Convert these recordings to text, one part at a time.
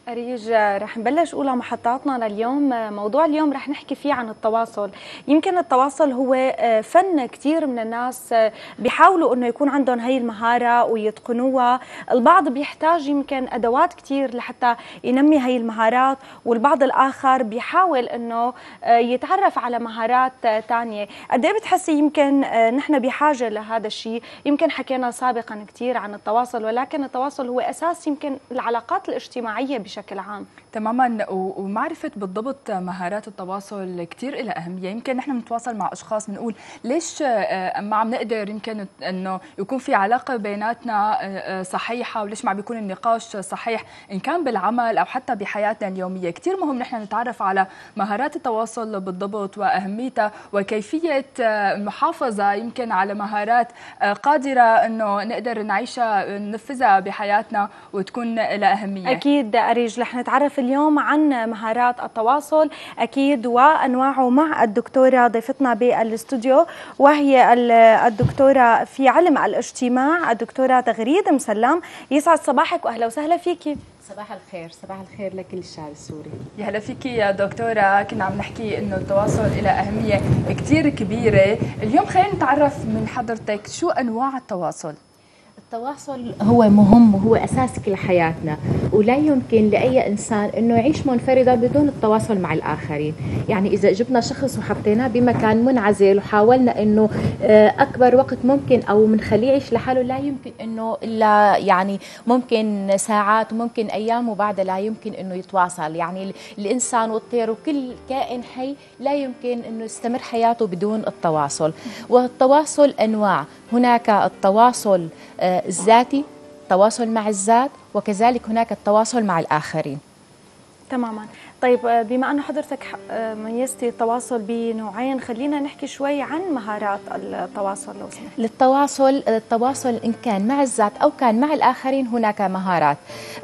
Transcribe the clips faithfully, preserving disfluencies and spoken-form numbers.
أريج، رح نبلش أولى محطاتنا لليوم. موضوع اليوم رح نحكي فيه عن التواصل. يمكن التواصل هو فن كتير من الناس بيحاولوا أنه يكون عندهم هاي المهارة ويتقنوها. البعض بيحتاج يمكن أدوات كتير لحتى ينمي هاي المهارات، والبعض الآخر بيحاول أنه يتعرف على مهارات تانية. قد إيه بتحسي يمكن نحن بحاجة لهذا الشيء؟ يمكن حكينا سابقا كتير عن التواصل، ولكن التواصل هو أساس يمكن العلاقات الاجتماعية بشكل بشكل عام. تماما، ومعرفة بالضبط مهارات التواصل كثير لها أهمية. يمكن نحن بنتواصل مع أشخاص بنقول ليش ما عم نقدر يمكن أنه يكون في علاقة بيناتنا صحيحة، وليش ما بيكون النقاش صحيح إن كان بالعمل أو حتى بحياتنا اليومية. كثير مهم نحن نتعرف على مهارات التواصل بالضبط وأهميتها وكيفية المحافظة يمكن على مهارات قادرة أنه نقدر نعيشها ننفذها بحياتنا وتكون لها أهمية. أكيد أريج، رح نتعرف اليوم عن مهارات التواصل أكيد وأنواعه مع الدكتورة ضيفتنا بالاستوديو، وهي الدكتورة في علم الاجتماع الدكتورة تغريد مسلم. يسعد صباحك وأهلا وسهلا فيكي. صباح الخير، صباح الخير لكل الشعب السوري. يا هلا فيكي يا دكتورة. كنا عم نحكي انه التواصل له أهمية كثير كبيرة. اليوم خلينا نتعرف من حضرتك شو أنواع التواصل. التواصل هو مهم وهو أساس كل حياتنا، ولا يمكن لأي إنسان أنه يعيش منفردا بدون التواصل مع الآخرين. يعني إذا جبنا شخص وحطيناه بمكان منعزل وحاولنا أنه أكبر وقت ممكن أو منخليه يعيش لحاله، لا يمكن أنه إلا يعني ممكن ساعات وممكن أيام وبعدها لا يمكن أنه يتواصل. يعني الإنسان والطير وكل كائن حي لا يمكن أنه يستمر حياته بدون التواصل. والتواصل أنواع، هناك التواصل الذاتي، التواصل مع الذات، وكذلك هناك التواصل مع الآخرين. تماما. طيب، بما أن حضرتك ميزتي التواصل بنوعين، خلينا نحكي شوي عن مهارات التواصل لو سمحت. للتواصل التواصل إن كان مع الذات أو كان مع الآخرين هناك مهارات.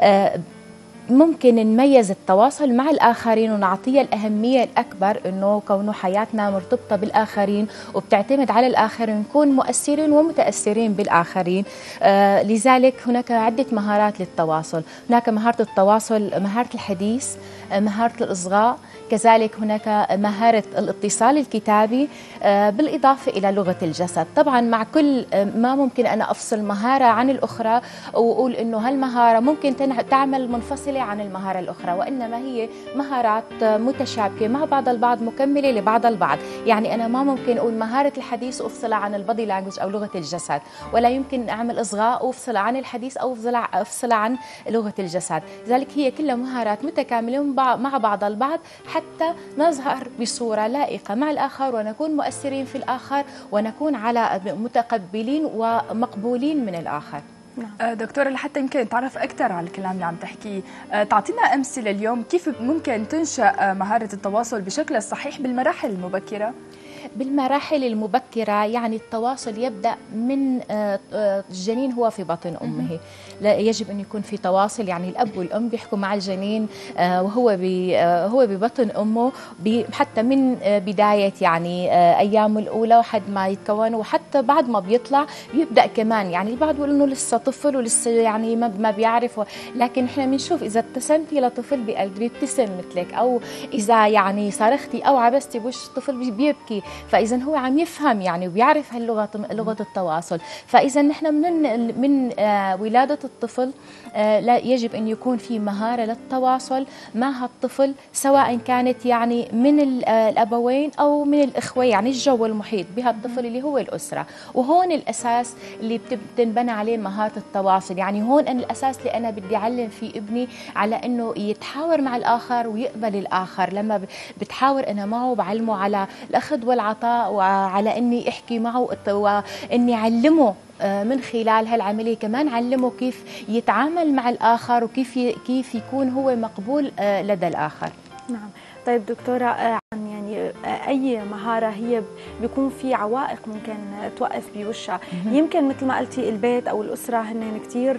ممكن نميز التواصل مع الآخرين ونعطيه الأهمية الأكبر، إنه كونه حياتنا مرتبطة بالآخرين وبتعتمد على الآخرين، نكون مؤثرين ومتأثرين بالآخرين. آه لذلك هناك عدة مهارات للتواصل. هناك مهارة التواصل، مهارة الحديث، مهارة الإصغاء، كذلك هناك مهارة الاتصال الكتابي، آه بالإضافة إلى لغة الجسد. طبعا مع كل ما ممكن أنا أفصل مهارة عن الأخرى وأقول إنه هالمهارة ممكن تعمل منفصلة عن المهارة الأخرى، وإنما هي مهارات متشابكة مع بعض البعض، مكملة لبعض البعض. يعني أنا ما ممكن أقول مهارة الحديث وأفصلها عن البادي لانجوج أو لغة الجسد، ولا يمكن أعمل إصغاء وأفصلها عن الحديث أو أفصلها عن لغة الجسد. لذلك هي كلها مهارات متكاملة مع بعض البعض حتى نظهر بصورة لائقة مع الآخر ونكون مؤثرين في الآخر ونكون على متقبلين ومقبولين من الآخر. نعم. دكتورة، لحتى يمكن نتعرف أكثر على الكلام اللي عم تحكيه، تعطينا أمثلة اليوم كيف ممكن تنشأ مهارة التواصل بشكل صحيح بالمراحل المبكرة؟ بالمراحل المبكرة يعني التواصل يبدأ من الجنين هو في بطن أمه. لا يجب أن يكون في تواصل، يعني الأب والأم بيحكوا مع الجنين وهو هو ببطن أمه حتى من بداية يعني أيامه الأولى وحد ما يتكون، وحتى بعد ما بيطلع بيبدأ كمان. يعني البعض بيقول إنه لسه طفل ولسه يعني ما بيعرف، لكن إحنا بنشوف إذا ابتسمتي لطفل بيبتسم مثلك، أو إذا يعني صرختي أو عبستي بوش الطفل بيبكي. فإذا هو عم يفهم يعني وبيعرف هاللغة لغة التواصل. فإذا نحن من من آه ولادة الطفل آه لا يجب أن يكون في مهارة للتواصل مع هالطفل، سواء كانت يعني من آه الأبوين أو من الإخوة، يعني الجو المحيط بهالطفل اللي هو الأسرة. وهون الأساس اللي بتنبنى عليه مهارة التواصل. يعني هون أنا الأساس اللي أنا بدي أعلم في ابني على أنه يتحاور مع الآخر ويقبل الآخر. لما بتحاور أنا معه بعلمه على الأخذ والعطاء، وعلى أني أحكي معه وأني أعلمه من خلال هالعملية كمان علمه كيف يتعامل مع الآخر وكيف كيف يكون هو مقبول لدى الآخر. نعم. طيب دكتورة، يعني اي مهاره هي بيكون في عوائق ممكن توقف بوشها. يمكن مثل ما قلتي البيت او الاسره هن كثير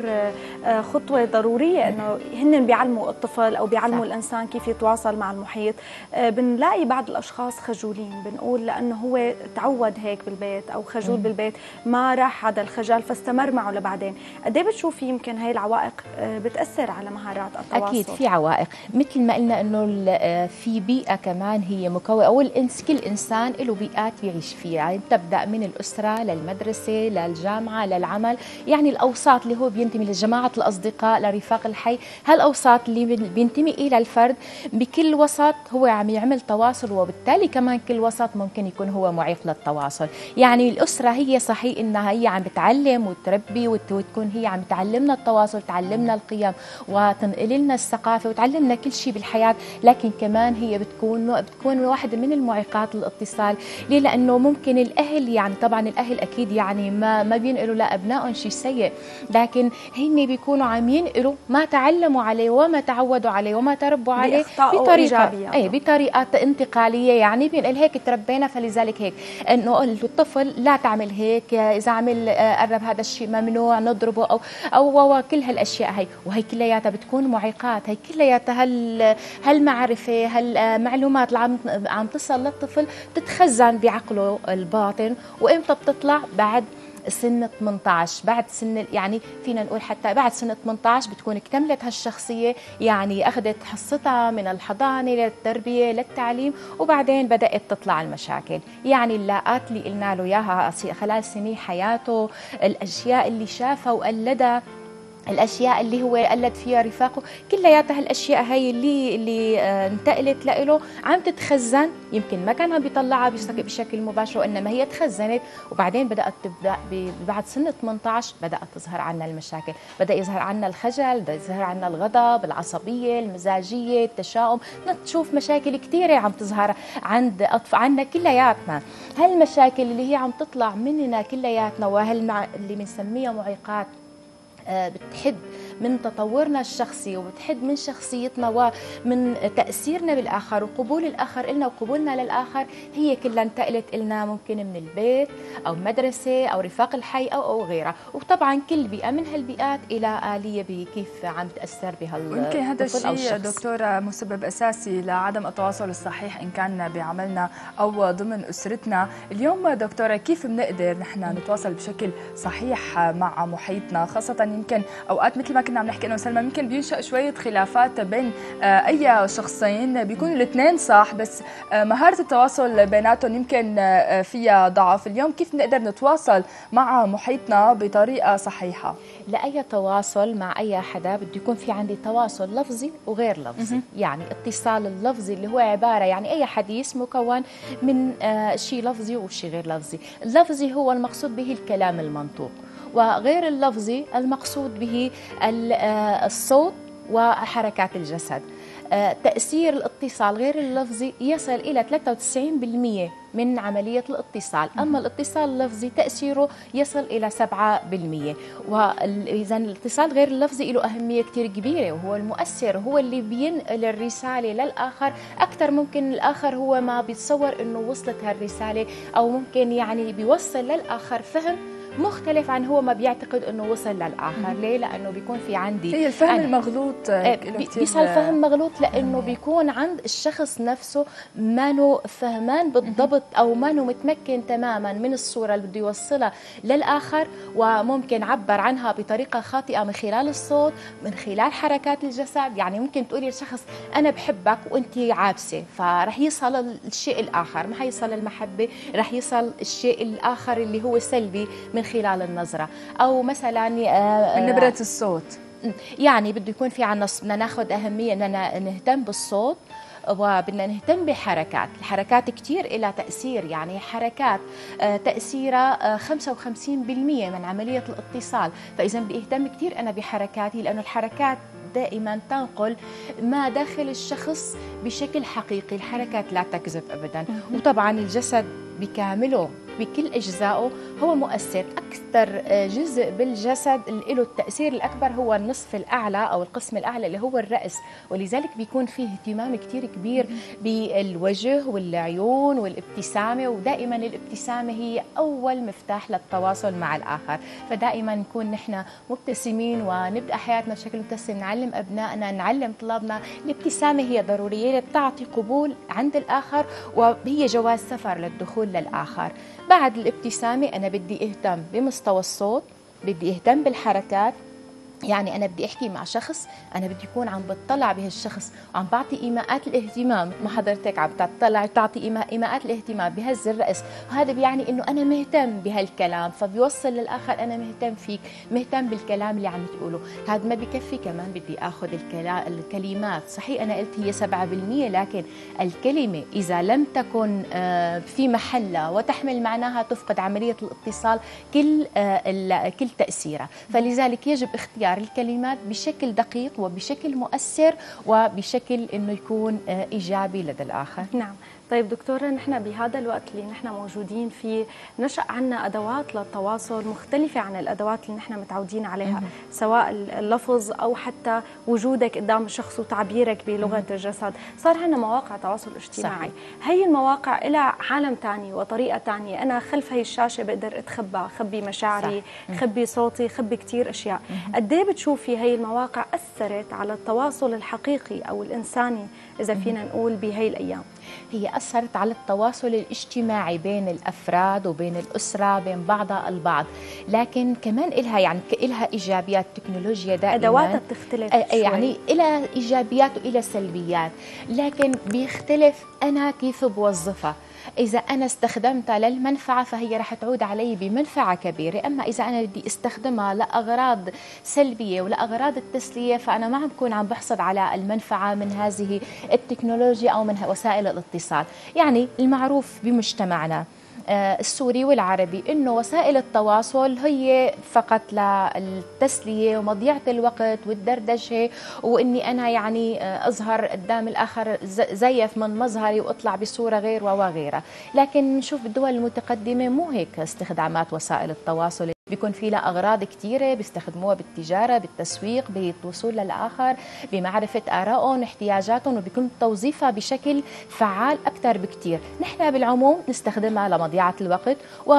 خطوه ضروريه انه هن بيعلموا الطفل او بيعلموا صح. الانسان كيف يتواصل مع المحيط. بنلاقي بعض الاشخاص خجولين، بنقول لانه هو تعود هيك بالبيت او خجول بالبيت، ما راح هذا الخجل فاستمر معه لبعدين. قد ايه بتشوفي يمكن هاي العوائق بتاثر على مهارات التواصل؟ اكيد في عوائق، مثل ما قلنا انه في بيئه كمان هي مكونه، او الانس كل انسان له بيئات بيعيش فيها، يعني بتبدا من الاسره للمدرسه للجامعه للعمل، يعني الاوساط اللي هو بينتمي لجماعه الاصدقاء لرفاق الحي، هالاوساط اللي بينتمي الى الفرد بكل وسط هو عم يعمل تواصل، وبالتالي كمان كل وسط ممكن يكون هو معيق للتواصل. يعني الاسره هي صحيح انها هي عم بتعلم وتربي وتكون هي عم تعلمنا التواصل، تعلمنا القيم وتنقل لنا الثقافه وتعلمنا كل شيء بالحياه، لكن كمان هي بتكون بتكون واحده من المعيقات الاتصال. ليه؟ لانه ممكن الاهل، يعني طبعا الاهل اكيد يعني ما ما بينقلوا لابنائهم شيء سيء، لكن هن بيكونوا عم ينقلوا ما تعلموا عليه وما تعودوا عليه وما تربوا عليه بطريقه اي بطريقه انتقاليه، يعني بينقل هيك تربينا فلذلك هيك انه الطفل لا تعمل هيك، اذا عمل قرب هذا الشيء ممنوع نضربه او او كل هالاشياء هي، وهي كلياتها بتكون معيقات، هي كلياتها هال هالمعرفه هالمعلومات اللي عم عم تصل للطفل تتخزن بعقله الباطن، وامتى بتطلع؟ بعد سن ثمانية عشر، بعد سن يعني فينا نقول حتى بعد سن ثمانية عشر بتكون اكتملت هالشخصيه، يعني اخذت حصتها من الحضانه للتربيه للتعليم، وبعدين بدات تطلع المشاكل. يعني اللاءات اللي قلنا له اياها خلال سنين حياته، الاشياء اللي شافها وقلدها، الاشياء اللي هو قلد فيها رفاقه، كلياتها هالاشياء هي اللي اللي انتقلت له عم تتخزن، يمكن ما كان عم بيطلعها بشكل مباشر وانما هي تخزنت، وبعدين بدات تبدا بعد سن ثمانية عشر بدات تظهر عنا المشاكل، بدا يظهر عنا الخجل، بدا يظهر عنا الغضب، العصبيه، المزاجيه، التشاؤم، نشوف مشاكل كثيره عم تظهر عند اطفال عنا كلياتنا. هالمشاكل اللي هي عم تطلع مننا كلياتنا وهال اللي بنسميها معيقات بتحد من تطورنا الشخصي وبتحد من شخصيتنا ومن تأثيرنا بالآخر وقبول الآخر إلنا وقبولنا للآخر، هي كلها انتقلت إلنا ممكن من البيت أو مدرسة أو رفاق الحي أو أو غيرها، وطبعا كل بيئة من هالبيئات إلى آلية بكيف عم تأثر بهالطفل. يمكن هذا الشيء دكتورة مسبب أساسي لعدم التواصل الصحيح إن كان بعملنا أو ضمن أسرتنا. اليوم دكتورة كيف بنقدر نحن نتواصل بشكل صحيح مع محيطنا، خاصة يمكن أوقات مثل ما كنا عم نحكي أنا وسلمى يمكن بينشأ شوية خلافات بين أي شخصين، بيكونوا الاثنين صح بس مهارة التواصل بيناتهم يمكن فيها ضعف. اليوم كيف نقدر نتواصل مع محيطنا بطريقة صحيحة؟ لأي تواصل مع أي حدا بده يكون في عندي تواصل لفظي وغير لفظي. يعني اتصال اللفظي اللي هو عبارة يعني أي حديث مكون من شيء لفظي وشيء غير لفظي. اللفظي هو المقصود به الكلام المنطوق، وغير اللفظي المقصود به الصوت وحركات الجسد. تأثير الاتصال غير اللفظي يصل إلى ثلاثة وتسعين بالمئة من عملية الاتصال، أما الاتصال اللفظي تأثيره يصل إلى سبعة بالمئة. وإذا الاتصال غير اللفظي له أهمية كتير كبيرة، وهو المؤثر، هو اللي بينقل الرسالة للآخر أكثر. ممكن الآخر هو ما بيتصور إنه وصلت هالرسالة، أو ممكن يعني بيوصل للآخر فهم مختلف عن هو ما بيعتقد انه وصل للاخر. ليه؟ لانه بيكون في عندي هي الفهم المغلوط، بيصير فهم مغلوط لانه بيكون عند الشخص نفسه مانو فهمان بالضبط او مانو متمكن تماما من الصوره اللي بده يوصلها للاخر، وممكن عبر عنها بطريقه خاطئه من خلال الصوت، من خلال حركات الجسد. يعني ممكن تقولي لشخص انا بحبك وانت عابسه، فرح يصل الشيء الاخر، ما حيصل المحبه، رح يصل الشيء الاخر اللي هو سلبي من خلال النظرة. أو مثلا من نبرة الصوت، يعني بده يكون في عنا بدنا ناخذ أهمية أننا نهتم بالصوت، وبدنا نهتم بحركات. الحركات كتير إلى تأثير، يعني حركات تأثيرها خمسة وخمسين بالمئة من عملية الاتصال. فإذا بدي أهتم كتير أنا بحركاتي، لأنه الحركات دائما تنقل ما داخل الشخص بشكل حقيقي، الحركات لا تكذب أبدا. وطبعا الجسد بكامله بكل أجزائه هو مؤثر. أكثر جزء بالجسد اللي له التأثير الأكبر هو النصف الأعلى أو القسم الأعلى اللي هو الرأس، ولذلك بيكون فيه اهتمام كتير كبير بالوجه والعيون والابتسامة، ودائما الابتسامة هي أول مفتاح للتواصل مع الآخر. فدائما نكون نحن مبتسمين ونبدأ حياتنا بشكل مبتسم، نعلم أبنائنا، نعلم طلابنا الابتسامة هي ضرورية، بتعطي قبول عند الآخر وهي جواز سفر للدخول للآخر. بعد الابتسامة أنا بدي أهتم بمستوى الصوت، بدي أهتم بالحركات، يعني أنا بدي أحكي مع شخص أنا بدي أكون عم بتطلع بهالشخص وعم بعطي إيماءات الاهتمام، ما حضرتك عم تطلع تعطي إيماءات الاهتمام بهز الرأس، وهذا بيعني إنه أنا مهتم بهالكلام، فبيوصل للآخر أنا مهتم فيك، مهتم بالكلام اللي عم تقوله. هذا ما بكفي، كمان بدي أخذ الكلمات. صحيح أنا قلت هي سبعة بالمية، لكن الكلمة إذا لم تكن في محلها وتحمل معناها تفقد عملية الاتصال كل كل تأثيرها. فلذلك يجب اختيار الكلمات بشكل دقيق وبشكل مؤثر وبشكل انه يكون ايجابي لدى الاخر. نعم. طيب دكتورة، نحن بهذا الوقت اللي نحن موجودين فيه نشأ عنا أدوات للتواصل مختلفة عن الأدوات اللي نحن متعودين عليها، سواء اللفظ أو حتى وجودك قدام الشخص وتعبيرك بلغة الجسد. صار عنا مواقع تواصل اجتماعي. صحيح. هي المواقع لها عالم تاني وطريقة تانية، أنا خلف هي الشاشة بقدر أتخبى، خبي مشاعري، صح. خبي صوتي، خبي كتير أشياء. قد ايه بتشوفي هي المواقع أثرت على التواصل الحقيقي أو الإنساني إذا فينا نقول بهي الأيام؟ هي أثرت على التواصل الاجتماعي بين الأفراد وبين الأسرة بين بعضها البعض، لكن كمان إلها يعني إلها إيجابيات. تكنولوجيا دائما أدواتها بتختلف يعني إلى إيجابيات وإلى سلبيات، لكن بيختلف أنا كيف بوظفها. إذا أنا استخدمتها للمنفعة فهي رح تعود علي بمنفعة كبيرة، أما إذا أنا بدي استخدمها لأغراض سلبية ولأغراض التسلية فأنا ما عم بكون عم بحصل على المنفعة من هذه التكنولوجيا أو من وسائل الاتصال. يعني المعروف بمجتمعنا السوري والعربي إنه وسائل التواصل هي فقط للتسلية ومضيعة الوقت والدردشة، وإني أنا يعني أظهر قدام الآخر زيف من مظهري وأطلع بصورة غير وغيرها. لكن نشوف بالدول المتقدمة مو هيك استخدامات وسائل التواصل، بيكون في لها أغراض كثيرة بيستخدموها بالتجارة، بالتسويق، بالوصول للآخر، بمعرفة آرائهم واحتياجاتهم، وبيكون توظيفها بشكل فعال أكثر بكثير. نحن بالعموم نستخدمها لمضيعة الوقت،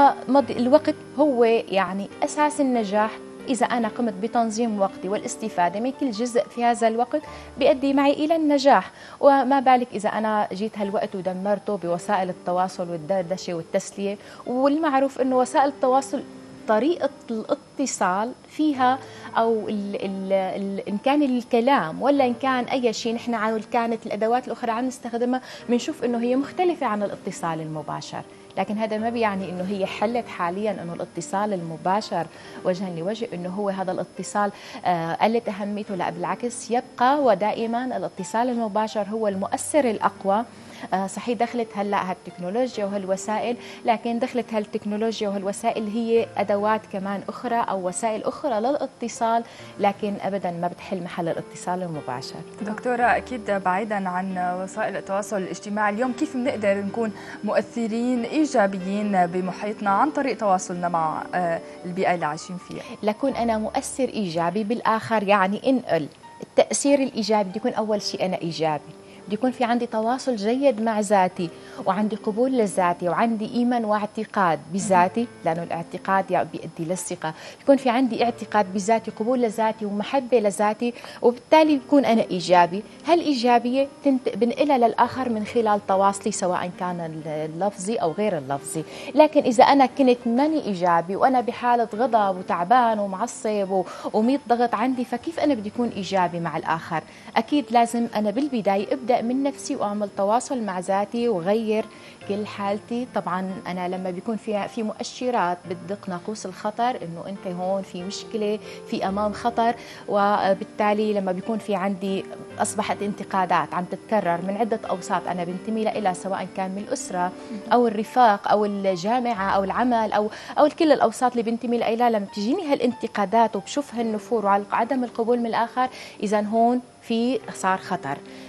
والوقت هو يعني أساس النجاح. إذا أنا قمت بتنظيم وقتي والاستفادة من كل جزء في هذا الوقت بيؤدي معي إلى النجاح، وما بالك إذا أنا جيت هالوقت ودمرته بوسائل التواصل والدردشة والتسلية. والمعروف إنه وسائل التواصل طريقة الاتصال فيها أو ال ال ال إن كان الكلام ولا إن كان أي شيء نحن عن كانت الأدوات الأخرى عم نستخدمها بنشوف إنه هي مختلفة عن الاتصال المباشر. لكن هذا ما بيعني إنه هي حلت حاليا إنه الاتصال المباشر وجها لوجه إنه هو هذا الاتصال آه قلت أهميته، لا بالعكس يبقى، ودائما الاتصال المباشر هو المؤثر الأقوى. آه صحيح دخلت هلا هالتكنولوجيا وهالوسائل، لكن دخلت هالتكنولوجيا وهالوسائل هي ادوات كمان اخرى او وسائل اخرى للاتصال، لكن ابدا ما بتحل محل الاتصال المباشر. دكتوره، اكيد بعيدا عن وسائل التواصل الاجتماعي اليوم كيف بنقدر نكون مؤثرين ايجابيين بمحيطنا عن طريق تواصلنا مع آه البيئه اللي عايشين فيها؟ لكون انا مؤثر ايجابي بالاخر، يعني انقل التاثير الايجابي. بدي يكون اول شيء انا ايجابي، بدي يكون في عندي تواصل جيد مع ذاتي، وعندي قبول لذاتي، وعندي إيمان واعتقاد بذاتي، لأنه الاعتقاد بيؤدي للثقة. يكون في عندي اعتقاد بذاتي، قبول لذاتي، ومحبة لذاتي، وبالتالي بكون أنا إيجابي. هالإيجابية بنقلها للآخر من خلال تواصلي سواء كان اللفظي أو غير اللفظي. لكن إذا أنا كنت ماني إيجابي وأنا بحالة غضب وتعبان ومعصب وميت ضغط عندي، فكيف أنا بدي أكون إيجابي مع الآخر؟ أكيد لازم أنا بالبداية أبدأ من نفسي واعمل تواصل مع ذاتي وغير كل حالتي. طبعا انا لما بيكون في في مؤشرات بتدق ناقوس الخطر انه انت هون في مشكله، في امام خطر، وبالتالي لما بيكون في عندي اصبحت انتقادات عم تتكرر من عده اوساط انا بنتمي لها، سواء كان من الاسره او الرفاق او الجامعه او العمل او او كل الاوساط اللي بنتمي لها، لما تجيني هالانتقادات وبشوف هالنفور وعدم القبول من الاخر، اذا هون في صار خطر.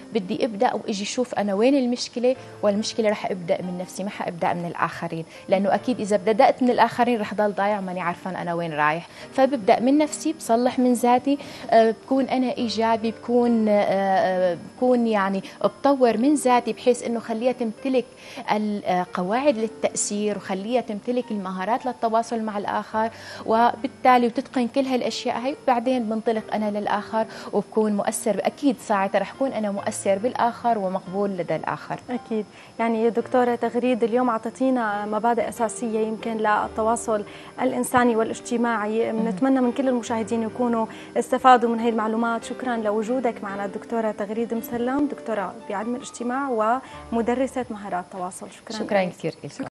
بدي ابدا واجي اشوف انا وين المشكله، والمشكله رح ابدا من نفسي ما حابدا من الاخرين، لانه اكيد اذا بدات من الاخرين رح ضل ضايع ماني عارفان انا وين رايح. فببدا من نفسي، بصلح من ذاتي، بكون انا ايجابي، بكون بكون يعني بطور من ذاتي بحيث انه خليها تمتلك القواعد للتاثير وخليها تمتلك المهارات للتواصل مع الاخر، وبالتالي وتتقن كل هالاشياء هي، بعدين بنطلق انا للاخر وبكون مؤثر. اكيد ساعتها رح اكون انا مؤثر بالاخر ومقبول لدى الاخر. اكيد. يعني دكتوره تغريد اليوم اعطيتينا مبادئ اساسيه يمكن للتواصل الانساني والاجتماعي، بنتمنى من كل المشاهدين يكونوا استفادوا من هي المعلومات. شكرا لوجودك معنا الدكتوره تغريد مسلم، دكتوره بعلم الاجتماع ومدرسه مهارات التواصل. شكرا شكرا كثير لكم.